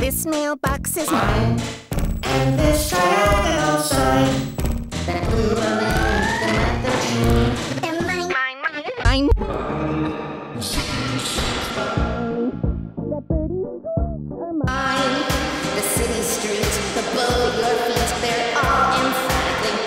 This mailbox is mine, and this diagonal sign. That blue balloon, the mother tree, and mine. The birdies are mine. The city streets, the bow at your feet, they're all emphatically.